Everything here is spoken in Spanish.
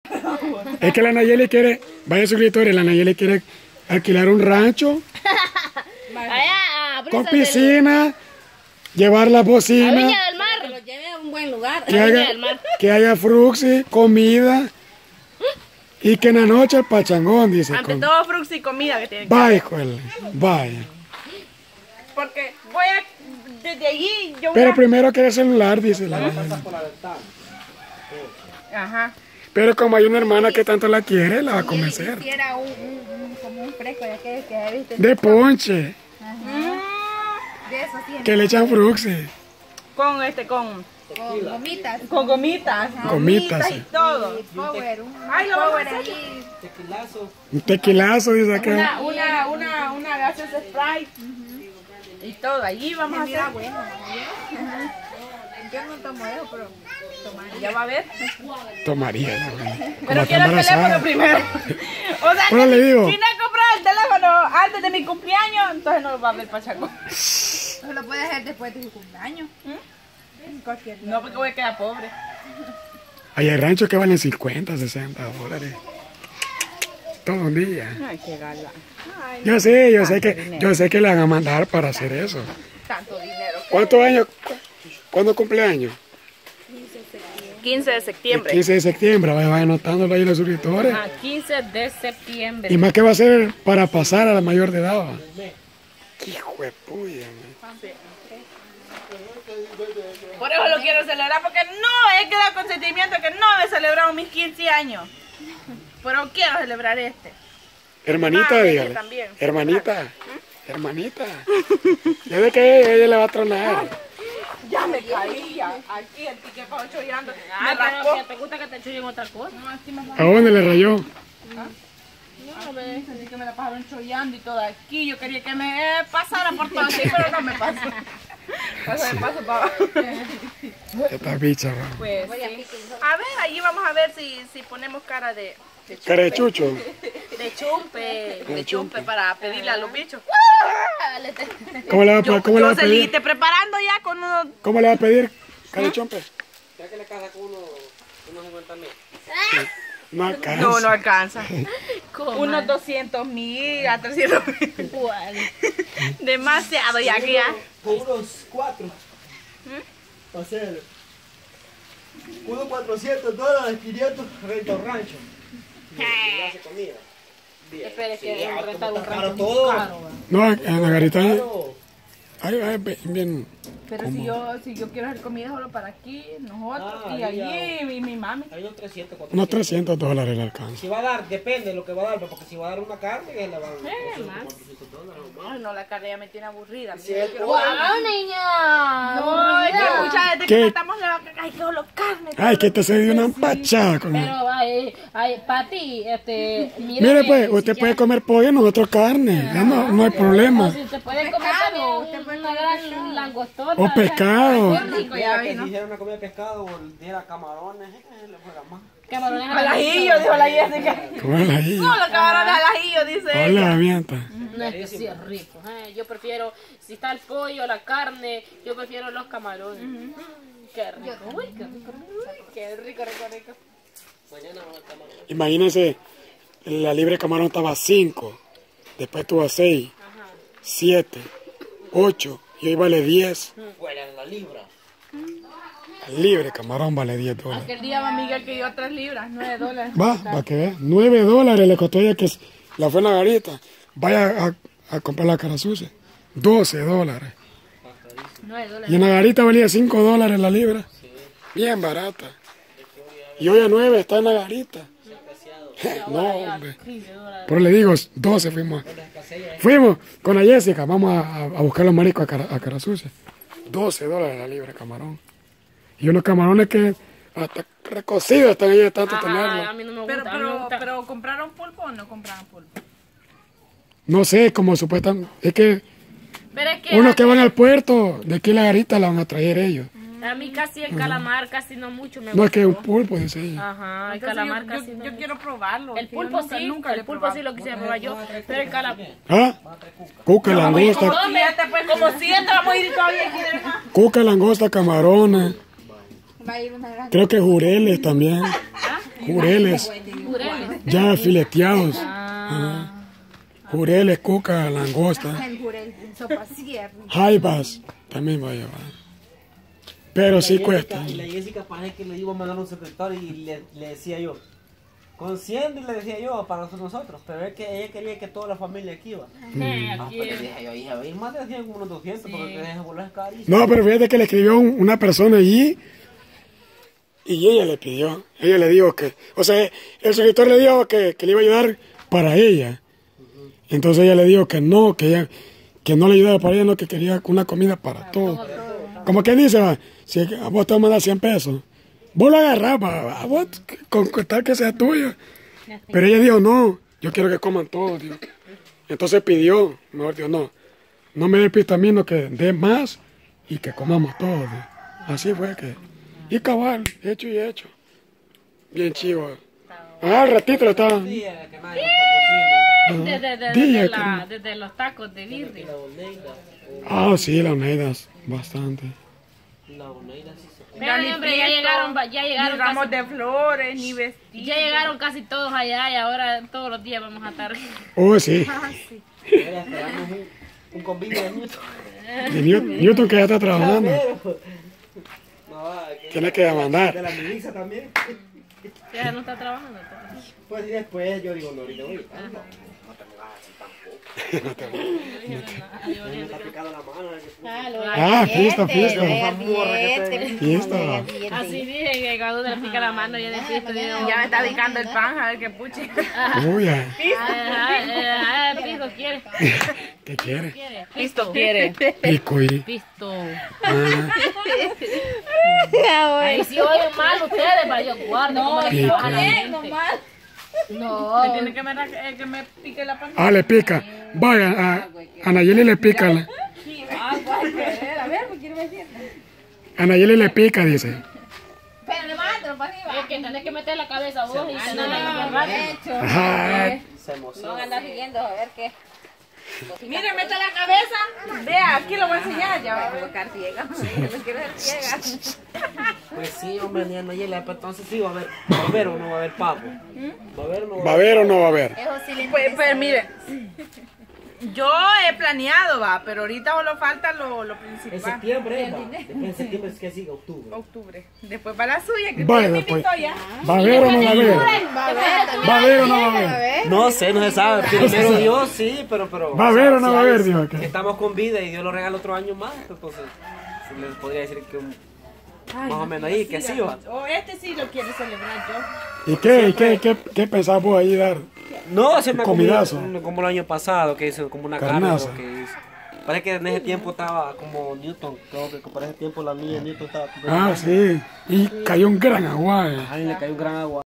Es que la Nayeli quiere, vaya suscriptores, la Nayeli quiere alquilar un rancho con piscina, llevar la A bocina, Viña del Mar. Que lo lleve a un buen lugar. que haya fruxi, comida y que en la noche el pachangón, dice. Ante todo, fruxi y comida que tienen. Vaya, joder, vaya. Porque voy a, desde allí, yo voy Pero a... primero quiere celular, dice la Nayeli. Ajá. Pero como hay una hermana que tanto la quiere, la va a convencer. Quisiera como un fresco de aquellos que viste. De ponche, De eso sí. que le echan fruxi. Con Con gomitas. con gomitas. Gomitas, sí. Y todo. Power. Ay, lo vamos a Power hacer. ahí. Un tequilazo, dice acá. Una gaseosa Sprite. Y todo, allí vamos a hacer. Mira, bueno. Yo no tomo eso, pero tomaría. Ya va a ver. Tomaría, la verdad. Como Pero está quiero el teléfono embarazada. primero. O sea, Bueno, que le digo. si no he comprado el teléfono antes de mi cumpleaños, entonces no va a haber pachangón. Eso lo puedes hacer después de su cumpleaños. Cualquier día. No, porque voy a quedar pobre. Hay ranchos que valen 50, 60 dólares. Todo un día. Ay, qué gala. Ay, Yo sé que le van a mandar para hacer eso. tanto dinero. ¿Cuántos años? ¿Cuándo cumpleaños? 15 de El septiembre. 15 de septiembre, vaya anotándolo ahí los suscriptores. 15 de septiembre. Y más que va a ser para pasar a la mayor de edad. ¿Va? Hijo de puya, man. Por eso lo quiero celebrar, porque no he quedado con sentimiento que no he celebrado mis 15 años. Pero quiero celebrar este. Hermanita, ella dígale. también. Hermanita. Hermanita. Ya ve que ella le va a tronar. Ya me caía. Aquí el ticket para chollando. Ay, Me pero raspó. que te gusta que te chullen otra cosa. ¿A dónde le rayó? No, ve, sentí que me la pasaron chollando y todo aquí. Yo quería que me pasara por todo aquí, pero no me pasó. Paso de paso para abajo. Esta bicha, va. Pues, sí. A ver, allí vamos a ver si ponemos cara de Carechucho. de chumpe para pedirle a los bichos. ¿Cómo le va a, Yo cómo le va a se pedir? dijiste preparando ya con unos... ¿Cómo le va a pedir? Carechompe. ¿Será que le casa con unos 50,000? No alcanza. No, no alcanza. ¿Cómo? Unos 200,000 a 300,000. Demasiado ya que ya. Con unos 4. Para hacer. Unos $400, 500, renta un rancho. Y hace comida. Bien. Espere, Sí, que ya, rentar como un está caro rancho todo. caro, ¿va? No, en la garita. Claro. Ay, bien. Pero si yo quiero hacer comida solo para aquí, nosotros, y ahí allí, y mi mami. Hay unos 300, 400. Unos $300 le alcanza. Si va a dar, depende de lo que va a dar, porque si va a dar una carne, que le va a dar más. Ay, no, la carne ya me tiene aburrida. Si es el ¡Wow, niña! No, es que mucha desde ¿Qué? que matamos la ay, que solo carne. Ay, que te se dio una empachada con él. Pero, para ti, Mire, pues, usted puede comer pollo, nosotros carne. Ya no hay problema. Si usted puede comer también una gran langostona. O pescado. Qué rico, ya que vino. si hiciera una comida de pescado o diera camarones, le fuera más. Camarones Al ajillo, dijo la Jessica. Cómela ahí. No, los camarones al ajillo, dice Hola, ella. avienta. No, es que sí es rico. Yo prefiero, si está el pollo, la carne, yo prefiero los camarones. Qué rico. Uy, qué rico. Qué rico, rico. Mañana vamos a camarones. Imagínense, la libre de camarón estaba a 5, después estuvo a 6, 7, 8, y hoy vale 10. Fuera en la libra. El libre de camarón vale $10. Aquel día va Miguel que dio 3 libras, $9. Va que ver. $9 le costó ella que la fue en la garita. Vaya a comprar la cara sucia. $12. Y en la garita valía $5 la libra. Bien barata. Y hoy a 9 está en la garita. No, hombre. Pero le digo, 12 fuimos. Fuimos con la Jessica, vamos a buscar los mariscos a cara sucia. $12 la libra de camarón. Y unos camarones que hasta recocidos están ahí de tanto A tenerlos. mí no me gusta, a mí no me gusta. Pero ¿compraron pulpo o no compraron pulpo? No sé, como supuestamente. Es que Pero es que unos que van al puerto, de aquí a la garita la van a traer ellos. a mí casi el calamar, casi no mucho me No gusta. es que es un pulpo, dice ella. Ajá, el Entonces, calamar yo casi no. yo quiero probarlo. El que pulpo yo sí, nunca le el he pulpo probado. sí lo quisiera probar yo, pero el calamar... ¿Ah? Cuca, langosta, Como 7 vamos a ir todavía aquí de acá. cuca, langosta, camarones. Va a ir una gran. Creo que jureles también. jureles, Jureles. ya fileteados. Ajá. Jureles, cuca, langosta, El jurel en sopa cierre. jaibas, también va a llevar. Pero sí cuesta. Y la Jessica parece que le iba a mandar un secretario y le decía yo, con 100 le decía yo para nosotros, pero es que ella quería que toda la familia aquí iba. Aquí Pero es. dije yo, hija, más de 100 como unos 200 porque ese vuelo es carísimo. No, pero fíjate que le escribió una persona allí y ella le pidió. Ella le dijo que, o sea, el suscriptor le dijo que le iba a ayudar para ella. Entonces ella le dijo que no, que no le ayudaba para ella, no, que quería una comida para todos. Como quien dice, va, si a vos te van a mandar 100 pesos, vos lo agarrás, va, a vos, con tal que sea tuyo. Pero ella dijo, no, yo quiero que coman todos, dijo. Entonces pidió, mejor dijo, no me dé pista a mí, no, que dé más y que comamos todos. Dijo. Así fue que, y cabal, hecho y hecho. Bien chivo. Al ratito le estaba. Sí, que nadie nos patrocina. Desde los tacos de birria. La Oneida, Ah, sí, las Neidas, bastante. la Oneida sí se Pero hombre, ya llegaron Ni ramos casi, de flores, ni vestidos. ya llegaron casi todos allá y ahora todos los días vamos a estar. Oh, sí. Ahora esperamos un convivio de Newton. De Newton que ya está trabajando. No, Tiene que mandar. de la milicia también. Ya no está trabajando. Pues y después yo digo, no, ahorita voy. No te me vas así tampoco. Me está picando la mano. Ah, fiesta. Fiesta. Así dije que cuando te le pica la mano ya de fiesta. Ya me está picando el pan, a ver qué puche. Uy, ya. Pisto quiere. ¿Qué quiere? Listo, quiere. Pico y. Pisto. Ah, Ay, si oyen mal ustedes, vaya, guarda. No, pico. No. Me tiene que me pique la pan. Ah, le pica. Vaya, a Nayeli le pica. A ver, pues quiero decir. A Nayeli le pica, dice. Pero levántalo para arriba. Es que tenés que meter la cabeza vos y tenés que Ajá. Se emociona. Anda siguiendo a ver qué. Mire, mete la cabeza. Vea, aquí lo voy a enseñar. Ya Voy va a colocar ciega. No quiero ser ciega. Pues sí, hombre, ni no llega, pero entonces sí va a haber o no va a haber pavo. Va a haber o no ¿Va a haber o no va a haber? Eso sí le Pues mire, yo he planeado, va, pero ahorita solo falta lo En principal. septiembre, va. Después en septiembre es que siga octubre. Octubre. Después va la suya, que Vaya, usted me después. invitó ya. ¿Va a haber o no va a haber? ¿Va a haber o no va a haber? No sé, no se sabe. Primero Dios sí, pero. ¿Va a haber o no si va a hay- haber, dijo que? Estamos con vida y Dios lo regala otro año más, entonces se les podría decir que más o menos ahí, que sí va. O este sí lo quiero celebrar yo. ¿Y qué pensás vos ahí dar? No, se me Comidazo. como el año pasado, que hizo como una carne. Carnaza. Lo que hizo. Parece que en ese tiempo estaba como Newton, creo que para ese tiempo la niña Newton estaba. Ah, sí. Y cayó un gran agua. Ahí le cayó un gran agua.